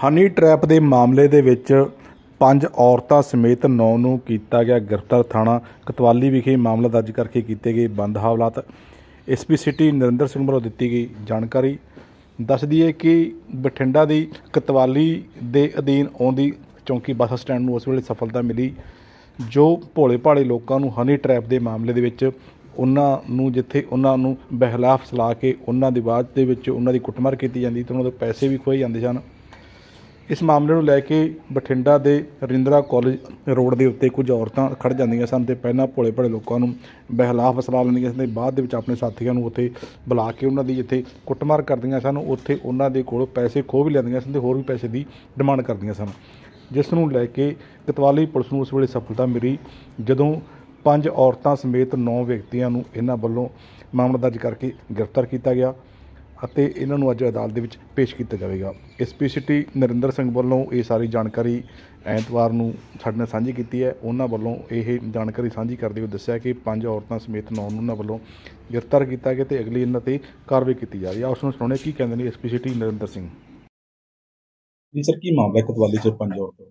ਹਨੀ trap ਦੇ ਮਾਮਲੇ ਦੇ ਵਿੱਚ 5 ਔਰਤਾਂ ਸਮੇਤ 9 ਨੂੰ ਕੀਤਾ ਗਿਆ ਗ੍ਰਿਫਤਾਰ। ਥਾਣਾ ਕੋਤਵਾਲੀ ਵਿਖੇ ਮਾਮਲਾ ਦਰਜ ਕਰਕੇ ਕੀਤੇ ਗਏ ਬੰਦ ਹਾਲਾਤ। SP ਸਿਟੀ ਨਰਿੰਦਰ ਸਿੰਘ ਵੱਲੋਂ ਦਿੱਤੀ ਗਈ ਜਾਣਕਾਰੀ। ਦੱਸ ਦਈਏ ਕਿ ਬਠਿੰਡਾ ਦੀ ਕੋਤਵਾਲੀ ਦੇ ਅਧੀਨ ਆਉਂਦੀ ਚੌਂਕੀ ਬੱਸ ਸਟੈਂਡ ਨੂੰ ਉਸ ਵੇਲੇ ਸਫਲਤਾ ਮਿਲੀ ਜੋ ਭੋਲੇ ਭਾਲੇ ਲੋਕਾਂ ਨੂੰ ਹਨੀ ਟਰੈਪ ਦੇ ਮਾਮਲੇ ਦੇ ਵਿੱਚ ਜਿੱਥੇ ਉਹਨਾਂ ਨੂੰ ਬਹਿਲਾ ਫਸਲਾ ਕੇ ਉਹਨਾਂ ਦੀ ਬਾਅਦ ਦੇ ਵਿੱਚ ਉਹਨਾਂ ਦੀ ਕੁੱਟਮਾਰ ਕੀਤੀ ਜਾਂਦੀ ਅਤੇ ਉਹਨਾਂ ਦੇ ਪੈਸੇ ਵੀ ਖੋਏ ਜਾਂਦੇ ਸਨ। ਇਸ ਮਾਮਲੇ ਨੂੰ ਲੈ ਕੇ ਬਠਿੰਡਾ ਦੇ ਰਜਿੰਦਰਾ ਕਾਲਜ ਰੋਡ ਦੇ ਉੱਤੇ ਕੁਝ ਔਰਤਾਂ ਖੜ੍ਹ ਜਾਂਦੀਆਂ ਸਨ ਅਤੇ ਪਹਿਲਾਂ ਭੋਲੇ ਭਾਲੇ ਲੋਕਾਂ ਨੂੰ ਬਹਿਲਾ ਫਸਲਾ ਲੈਂਦੀਆਂ ਸਨ ਅਤੇ ਬਾਅਦ ਦੇ ਵਿੱਚ ਆਪਣੇ ਸਾਥੀਆਂ ਨੂੰ ਉੱਥੇ ਬੁਲਾ ਕੇ ਉਹਨਾਂ ਦੀ ਜਿੱਥੇ ਕੁੱਟਮਾਰ ਕਰਦੀਆਂ ਸਨ ਉੱਥੇ ਉਹਨਾਂ ਦੇ ਕੋਲ ਪੈਸੇ ਖੋਹ ਵੀ ਲੈਂਦੀਆਂ ਸਨ ਅਤੇ ਹੋਰ ਵੀ ਪੈਸੇ ਦੀ ਡਿਮਾਂਡ ਕਰਦੀਆਂ ਸਨ, ਜਿਸ ਨੂੰ ਲੈ ਕੇ ਕੋਤਵਾਲੀ ਪੁਲਿਸ ਨੂੰ ਉਸ ਵੇਲੇ ਸਫਲਤਾ ਮਿਲੀ ਜਦੋਂ 5 ਔਰਤਾਂ ਸਮੇਤ 9 ਵਿਅਕਤੀਆਂ ਨੂੰ ਇਹਨਾਂ ਵੱਲੋਂ ਮਾਮਲਾ ਦਰਜ ਕਰਕੇ ਗ੍ਰਿਫਤਾਰ ਕੀਤਾ ਗਿਆ ਅਤੇ ਇਹਨਾਂ ਨੂੰ ਅੱਜ ਅਦਾਲਤ ਦੇ ਵਿੱਚ ਪੇਸ਼ ਕੀਤਾ ਜਾਵੇਗਾ। SP ਸਿਟੀ ਨਰਿੰਦਰ ਸਿੰਘ ਵੱਲੋਂ ਇਹ ਸਾਰੀ ਜਾਣਕਾਰੀ ਐਤਵਾਰ ਨੂੰ ਸਾਡੇ ਨਾਲ ਸਾਂਝੀ ਕੀਤੀ ਹੈ। ਉਹਨਾਂ ਵੱਲੋਂ ਇਹ ਜਾਣਕਾਰੀ ਸਾਂਝੀ ਕਰਦੇ ਹੋਏ ਦੱਸਿਆ ਕਿ 5 ਔਰਤਾਂ ਸਮੇਤ 9 ਨੂੰ ਉਹਨਾਂ ਵੱਲੋਂ ਗ੍ਰਿਫਤਾਰ ਕੀਤਾ ਗਿਆ ਅਤੇ ਅਗਲੀ ਇਹਨਾਂ 'ਤੇ ਕਾਰਵਾਈ ਕੀਤੀ ਜਾ ਰਹੀ ਹੈ। ਉਸ ਨੂੰ ਸੁਣਾਉਣੇ ਕੀ ਕਹਿੰਦੇ ਨੇ SP city Narendra Singh ji. Sir, ਕੀ ਮਾਮਲਾ ਕੋਤਵਾਲੀ 'ਚ 5 ਔਰਤਾਂ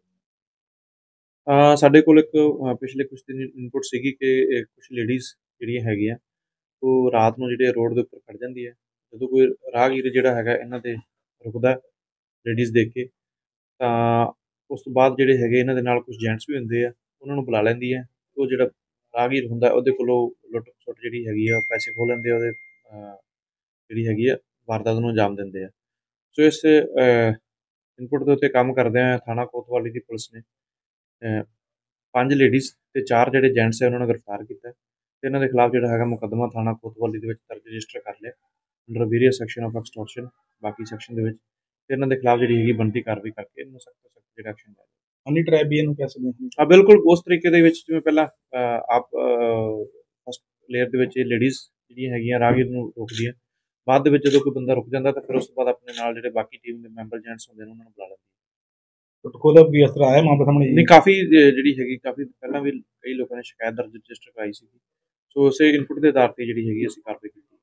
ਸਾਡੇ ਕੋਲ ਇੱਕ ਪਿਛਲੇ ਕੁਝ ਦਿਨ ਇਨਪੁਟ ਸੀਗੀ ਕਿ ਕੁਝ ਲੇਡੀਜ਼ ਜਿਹੜੀਆਂ ਹੈਗੀਆਂ ਉਹ ਰਾਤ ਨੂੰ ਜਿਹੜੇ ਰੋਡ ਦੇ ਉੱਪਰ ਖੜ ਜਾਂਦੀ ਹੈ। ਜਦੋਂ ਕੋਈ ਰਾਹਗੀਰ ਜਿਹੜਾ ਹੈਗਾ ਇਹਨਾਂ 'ਤੇ ਰੁਕਦਾ ਲੇਡੀਜ਼ ਦੇਖ ਕੇ ਤਾਂ ਉਸ ਤੋਂ ਬਾਅਦ ਜਿਹੜੇ ਹੈਗੇ ਇਹਨਾਂ ਦੇ ਨਾਲ ਕੁਝ ਜੈਂਟਸ ਵੀ ਹੁੰਦੇ ਆ, ਉਹਨਾਂ ਨੂੰ ਬੁਲਾ ਲੈਂਦੀ ਹੈ। ਉਹ ਜਿਹੜਾ ਰਾਹਗੀਰ ਹੁੰਦਾ ਉਹਦੇ ਕੋਲੋਂ ਲੁੱਟ ਖਸੁੱਟ ਜਿਹੜੀ ਹੈਗੀ ਆ ਪੈਸੇ ਖੋਹ ਲੈਂਦੇ ਆ, ਉਹਦੇ ਜਿਹੜੀ ਹੈਗੀ ਆ ਵਾਰਦਾਤ ਨੂੰ ਅੰਜਾਮ ਦਿੰਦੇ ਆ। ਸੋ ਇਸ ਇਨਪੁਟ ਦੇ ਉੱਤੇ ਕੰਮ ਕਰਦੇ ਆ ਥਾਣਾ ਕੋਤਵਾਲੀ ਦੀ ਪੁਲਿਸ ਨੇ 5 ਲੇਡੀਜ਼ ਅਤੇ 4 ਜਿਹੜੇ ਜੈਂਟਸ ਹੈ ਉਹਨਾਂ ਨੂੰ ਗ੍ਰਿਫਤਾਰ ਕੀਤਾ ਅਤੇ ਇਹਨਾਂ ਦੇ ਖਿਲਾਫ ਜਿਹੜਾ ਹੈਗਾ ਮੁਕੱਦਮਾ ਥਾਣਾ ਕੋਤਵਾਲੀ ਦੇ ਵਿੱਚ ਦਰਜ ਰਜਿਸਟਰ ਕਰ ਲਿਆ under various section of extortion ਬਾਕੀ ਸੈਕਸ਼ਨ ਦੇ ਵਿੱਚ। ਅਤੇ ਇਹਨਾਂ ਦੇ ਖਿਲਾਫ ਜਿਹੜੀ ਹੈਗੀ ਬਣਦੀ ਕਾਰਵਾਈ ਕਰਕੇ ਇਹਨੂੰ ਸਖਤ ਤੋਂ ਸਖਤ ਜਿਹੜਾ ਐਕਸ਼ਨ ਲਿਆ। ਹਨੀ ਟਰੈਪ ਵੀ ਇਹਨੂੰ ਕਹਿ ਸਕਦੇ ਹਾਂ। ਬਿਲਕੁਲ ਉਸ ਤਰੀਕੇ ਦੇ ਵਿੱਚ ਜਿਵੇਂ ਪਹਿਲਾਂ ਆਪ ਫਸਟ ਲੇਅਰ ਦੇ ਵਿੱਚ ਇਹ ਲੇਡੀਜ਼ ਜਿਹੜੀਆਂ ਹੈਗੀਆਂ ਰਾਹਗੀਰ ਨੂੰ ਰੋਕਦੀਆਂ, ਬਾਅਦ ਦੇ ਵਿੱਚ ਜਦੋਂ ਕੋਈ ਬੰਦਾ ਰੁਕ ਜਾਂਦਾ ਤਾਂ ਫਿਰ ਉਸ ਤੋਂ ਬਾਅਦ ਆਪਣੇ ਨਾਲ ਜਿਹੜੇ ਬਾਕੀ ਟੀਮ ਦੇ ਮੈਂਬਰ ਜੈਂਟਸ ਹੁੰਦੇ ਨੇ ਉਹਨਾਂ ਨੂੰ ਬੁਲਾ ਲੈਂਦੀ। ਵੀ ਇਸ ਤਰ੍ਹਾਂ ਆਇਆ ਮਾਮਲਾ ਸਾਹਮਣੇ? ਨਹੀਂ, ਕਾਫੀ ਜਿਹੜੀ ਹੈਗੀ ਕਾਫੀ ਪਹਿਲਾਂ ਵੀ ਕਈ ਲੋਕਾਂ ਨੇ ਸ਼ਿਕਾਇਤ ਦਰਜ ਰਜਿਸਟਰ ਕਰਾਈ ਸੀ। ਸੋ ਉਸੇ ਇਨਪੁਟ ਦੇ ਆਧਾਰ 'ਤੇ ਜਿਹੜੀ ਹੈਗੀ ਅਸੀਂ ਕਾਰਵਾਈ ਕੀਤੀ।